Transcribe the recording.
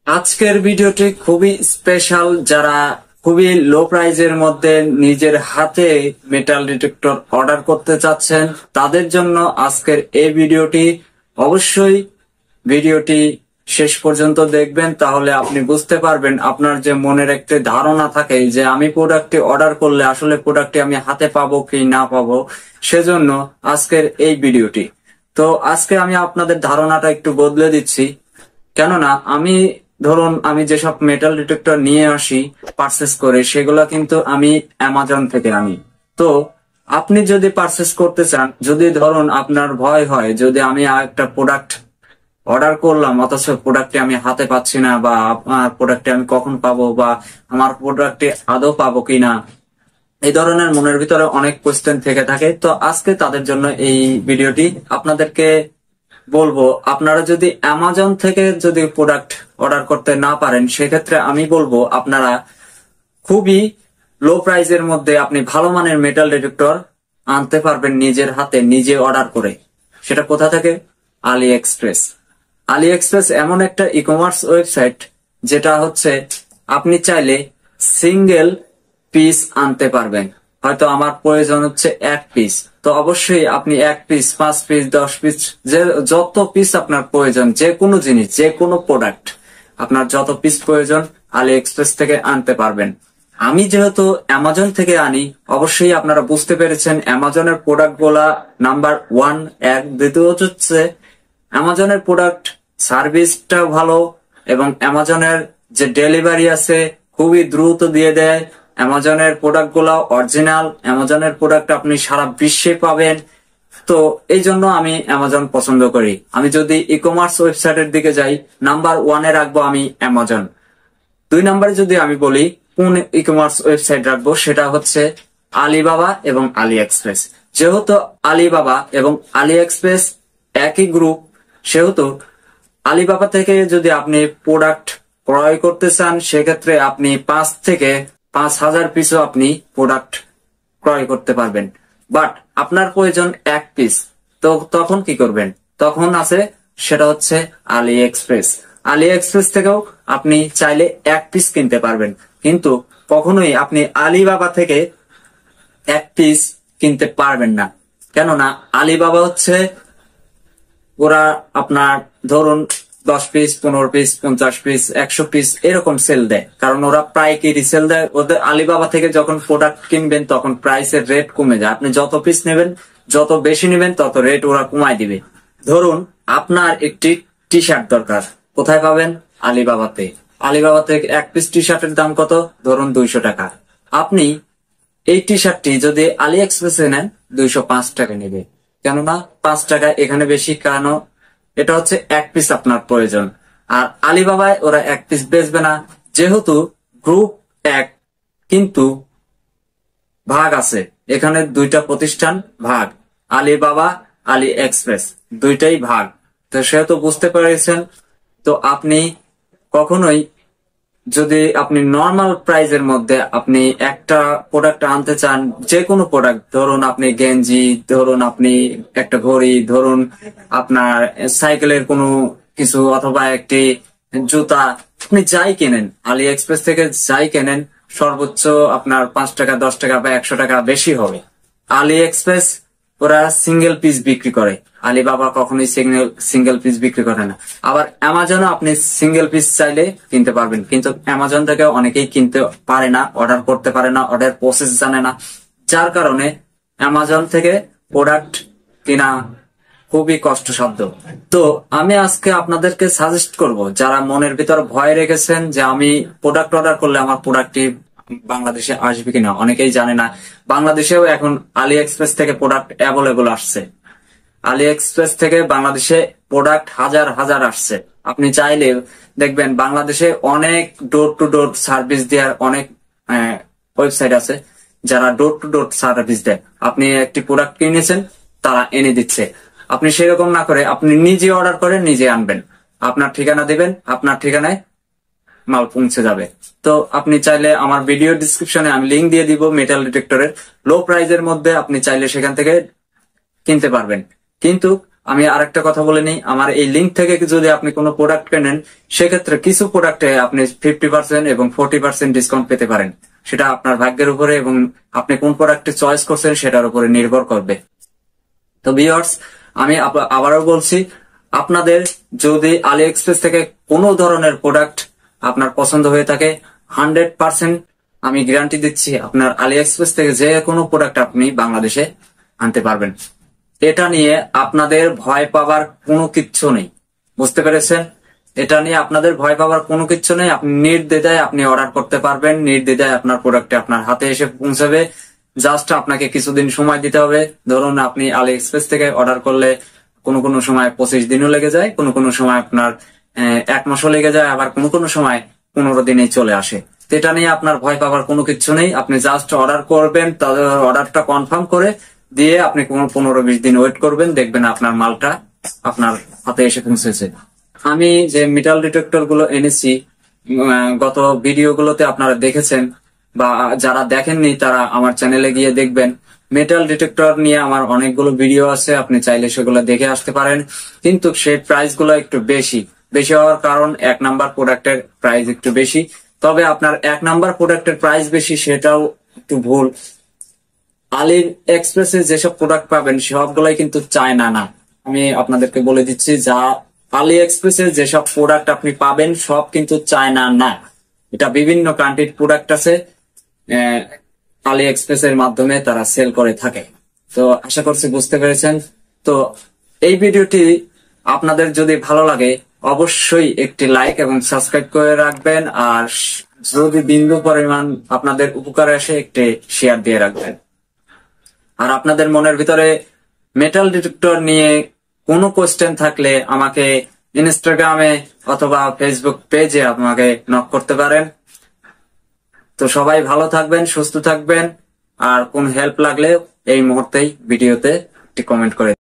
আজকের ভিডিওটি খুবই স্পেশাল। যারা খুবই লো প্রাইজের মধ্যে নিজের হাতে মেটাল ডিটেক্টর অর্ডার করতে চাচ্ছেন তাদের জন্য আজকের এই ভিডিওটি। অবশ্যই ভিডিওটি শেষ পর্যন্ত দেখবেন, তাহলে আপনি বুঝতে পারবেন। আপনার যে মনের একটা ধারণা থাকে যে আমি প্রোডাক্টটি অর্ডার করলে আসলে প্রোডাক্টটি আমি হাতে পাবো কি না পাবো, সেজন্য আজকের এই ভিডিওটি। তো আজকে আমি আপনাদের ধারণাটা একটু বদলে দিচ্ছি। কেননা আমি যেসব মেটাল ডিটেক্টর নিয়ে আসি পারচেস করে, সেগুলো কিন্তু আমি অ্যামাজন থেকে আনি। তো আপনি যদি পারচেস করতে চান, যদি ধরুন আপনার ভয় হয় যদি আমি একটা প্রোডাক্ট অর্ডার করলাম অথচ প্রোডাক্টটি আমি হাতে পাচ্ছি না, বা আমার প্রোডাক্টটি আমি কখন পাবো, বা আমার প্রোডাক্টটি আদৌ পাবো কিনা, এই ধরনের মনের ভিতরে অনেক কোয়েশ্চেন থেকে থাকে। তো আজকে তাদের জন্য এই ভিডিওটি। আপনাদেরকে বলবো, আপনারা যদি অ্যামাজন থেকে যদি প্রোডাক্ট অর্ডার করতে না পারেন, সেক্ষেত্রে আমি বলবো আপনারা খুবই লো প্রাইসের মধ্যে আপনি ভালো মানের মেটাল ডিটেক্টর আনতে পারবেন নিজের হাতে নিজে অর্ডার করে। সেটা কোথা থেকে? আলি এক্সপ্রেস। আলি এক্সপ্রেস এমন একটা ই কমার্স ওয়েবসাইট যেটা হচ্ছে আপনি চাইলে সিঙ্গেল পিস আনতে পারবেন। হয়তো আমার প্রয়োজন হচ্ছে এক পিস, তো অবশ্যই আপনি এক পিস, 5 পিস, 10 পিস, যে যত পিস আপনার প্রয়োজন, যে কোনো জিনিস, যে কোনো প্রোডাক্ট আপনার যত পিস প্রয়োজন আলি এক্সপ্রেস থেকে আনতে পারবেন। আমি যেহেতু অ্যামাজন থেকে আনি, অবশ্যই আপনারা বুঝতে পেরেছেন অ্যামাজনের প্রোডাক্ট গুলা নাম্বার ওয়ান। দ্বিতীয় হচ্ছে অ্যামাজনের প্রোডাক্ট সার্ভিসটা ভালো, এবং অ্যামাজনের যে ডেলিভারি আছে খুবই দ্রুত দিয়ে দেয়। অ্যামাজনের প্রোডাক্ট গুলা অরিজিনাল, অ্যামাজনের প্রোডাক্ট আপনি সারা বিশ্বে পাবেন। তো এই জন্য আমি অ্যামাজন পছন্দ করি। আমি যদি ই কমার্স ওয়েবসাইটের দিকে যাই, নাম্বার ওয়ানে রাখবো আমি অ্যামাজন। 2 নম্বরে যদি আমি বলি কোন ই কমার্স ওয়েবসাইট রাখবো, সেটা হচ্ছে আলিবাবা এবং আলি এক্সপ্রেস। যেহেতু আলিবাবা এবং আলি এক্সপ্রেস একই গ্রুপ, সেহেতু আলিবাবা থেকে যদি আপনি প্রোডাক্ট ক্রয় করতে চান, সেক্ষেত্রে আপনি 5 থেকে 5,000 পিসও আপনি প্রোডাক্ট ক্রয় করতে পারবেন। বাট আপনার প্রয়োজন এক পিস, তো তখন কি করবেন? তখন আছে সেটা হচ্ছে আলি এক্সপ্রেস। আলি এক্সপ্রেস থেকেও আপনি চাইলে এক পিস কিনতে পারবেন, কিন্তু কখনোই আপনি আলিবাবা থেকে এক পিস কিনতে পারবেন না। কেননা আলিবাবা হচ্ছে ওরা আপনার ধরুন 10 পিস, 15 পিস, 50 পিস, 100 পিস এরকম সেল দেয়, কারণ ওরা পাইকারি সেল দেয়। ওদের আলিবাবা থেকে যখন প্রোডাক্ট কিনবেন তখন প্রাইসের রেট কমে যায়। আপনি যত পিস নেবেন, যত বেশি নেবেন, তত রেট ওরা কমায় দিবে। ধরুন আপনার একটি টি শার্ট দরকার, কোথায় পাবেন? আলিবাবাতে। আলিবাবাতে এক পিস টি শার্টের দাম কত? ধরুন 200 টাকা। আপনি এই টি শার্টটি যদি আলি এক্সপ্রেসে নেন 205 টাকা নেবে। কেননা 5 টাকা এখানে বেশি, কারণ এটা হচ্ছে এক পিস আপনার প্রয়োজন। আর আলিবাবায় ওরা এক পিস বেচবে না, যেহেতু গ্রুপ এক, কিন্তু ভাগ আছে। এখানে দুইটা প্রতিষ্ঠান ভাগ, আলিবাবা, আলি এক্সপ্রেস, দুইটাই ভাগ। তো সেহেতু বুঝতে পেরেছেন। তো আপনি কখনোই যদি আপনি নর্মাল প্রাইজের মধ্যে আপনি একটা প্রোডাক্ট আনতে চান, যে কোনো প্রোডাক্ট, ধরুন আপনি গেঞ্জি, ধরুন আপনি একটা ঘড়ি, ধরুন আপনার সাইকেলের কোনো কিছু, অথবা একটি জুতা, আপনি যাই কেনেন আলি এক্সপ্রেস থেকে, যাই কেনেন, সর্বোচ্চ আপনার 5 টাকা, 10 টাকা বা 100 টাকা বেশি হবে। আলি এক্সপ্রেস ওরা সিঙ্গেল পিস বিক্রি করে, আলিবাবা কখনোই সিঙ্গেল পিস বিক্রি করে না। আবার অ্যামাজনও আপনি সিঙ্গেল পিস চাইলে কিনতে পারবেন, কিন্তু অ্যামাজন থেকে অনেকেই কিনতে পারে না, অর্ডার করতে পারে না, অর্ডার প্রসেস জানে না, যার কারণে অ্যামাজন থেকে প্রোডাক্ট কিনা খুবই কষ্টসাধ্য। তো আমি আজকে আপনাদেরকে সাজেস্ট করব, যারা মনের ভিতর ভয় রেখেছেন যে আমি প্রোডাক্ট অর্ডার করলে আমার প্রোডাক্টটি বাংলাদেশে আসবে কিনা, অনেকেই জানে না বাংলাদেশেও এখন আলি এক্সপ্রেস থেকে প্রোডাক্ট অ্যাভেলেবল আসছে। আলি এক্সপ্রেস থেকে বাংলাদেশে প্রোডাক্ট হাজার হাজার আসছে। আপনি চাইলে দেখবেন বাংলাদেশে অনেক ডোর টু ডোর সার্ভিস দেওয়ার অনেক ওয়েবসাইট আছে যারা ডোর টু ডোর সার্ভিস দেয়। আপনি একটি প্রোডাক্ট কিনেছেন, তারা এনে দিচ্ছে। আপনি সেরকম না করে আপনি নিজে অর্ডার করে নিজে আনবেন, আপনার ঠিকানা দিবেন, আপনার ঠিকানায় মাল পৌঁছে যাবে। তো আপনি চাইলে আমার ভিডিও ডিসক্রিপশনে আমি লিংক দিয়ে দিব মেটাল ডিটেক্টরের, লো প্রাইজের মধ্যে আপনি চাইলে সেখান থেকে কিনতে পারবেন। কিন্তু আমি আরেকটা কথা বলে নিই, আমার এই লিঙ্ক থেকে যদি আপনি কোনো প্রোডাক্ট কেনেন, সেক্ষেত্রে কিছু প্রোডাক্টে আপনি 50% এবং 40% ডিসকাউন্ট পেতে পারেন। সেটা আপনার ভাগ্যের উপরে এবং আপনি কোন প্রোডাক্টে চয়েস করছেন সেটার উপরে নির্ভর করবে। তো ভিউয়ার্স, আমি আবারও বলছি, আপনাদের যদি আলি এক্সপ্রেস থেকে কোনো ধরনের প্রোডাক্ট আপনার পছন্দ হয়ে থাকে, 100% আমি গ্যারান্টি দিচ্ছি আপনার আলি এক্সপ্রেস থেকে যে কোনো প্রোডাক্ট আপনি বাংলাদেশে আনতে পারবেন। এটা নিয়ে আপনাদের ভয় পাবার কোনো কিচ্ছু নেই, বুঝতে পেরেছেন? এটা নিয়ে আপনাদের ভয় পাবার কোনো কিচ্ছু নেই। আপনি নির্দ্বিধায় আপনি অর্ডার করতে পারবেন, নির্দ্বিধায় আপনার প্রোডাক্টে আপনার হাতে এসে পৌঁছাবে। জাস্ট আপনাকে কিছুদিন সময় দিতে হবে। ধরুন আপনি আলি এক্সপ্রেস থেকে অর্ডার করলে কোনো সময় 25 দিনও লেগে যায়, কোনো সময় আপনার 1 মাসও লেগে যায়, আবার কোনো সময় 15 দিনেই চলে আসে। এটা নিয়ে আপনার ভয় পাবার কোনো কিচ্ছু নেই। আপনি জাস্ট অর্ডার করবেন, তাদের অর্ডারটা কনফার্ম করে দিয়ে আপনি 15-20 দিন ওয়েট করবেন, দেখবেন আপনার মালটা আপনার হাতে এসে পৌঁছেছে। আমি যে মেটাল ডিটেক্টর গুলো এনেছি, গত ভিডিও গুলোতে আপনারা দেখেছেন, বা যারা দেখেননি তারা আমার চ্যানেলে গিয়ে দেখবেন। মেটাল ডিটেক্টর নিয়ে আমার অনেকগুলো ভিডিও আছে, আপনি চাইলে সেগুলো দেখে আসতে পারেন। কিন্তু সেই প্রাইস গুলো একটু বেশি হওয়ার কারণ 1 নাম্বার প্রোডাক্টের প্রাইস একটু বেশি। তবে আপনার 1 নাম্বার প্রোডাক্টের প্রাইস বেশি সেটাও একটু ভুল। আলি এক্সপ্রেসে যেসব প্রোডাক্ট পাবেন সবগুলাই কিন্তু চায়না না। আমি আপনাদেরকে বলে দিচ্ছি, যা আলি এক্সপ্রেসে যেসব প্রোডাক্ট আপনি পাবেন সব কিন্তু চায়না না। এটা বিভিন্ন কান্ট্রির প্রোডাক্ট আছে, আলি এক্সপ্রেস এর মাধ্যমে তারা সেল করে থাকে। তো আশা করছি বুঝতে পেরেছেন। তো এই ভিডিওটি আপনাদের যদি ভালো লাগে অবশ্যই একটি লাইক এবং সাবস্ক্রাইব করে রাখবেন, আর যদি বিন্দু পরিমাণ আপনাদের উপকারে আসে একটি শেয়ার দিয়ে রাখবেন। আর আপনাদের মনের ভিতরে মেটাল ডিটেক্টর নিয়ে কোনো কোশ্চেন থাকলে আমাকে ইনস্টাগ্রামে অথবা ফেসবুক পেজে আমাকে নক করতে পারেন। তো সবাই ভালো থাকবেন, সুস্থ থাকবেন, আর কোন হেল্প লাগলে এই মুহূর্তেই ভিডিওতে একটি কমেন্ট করে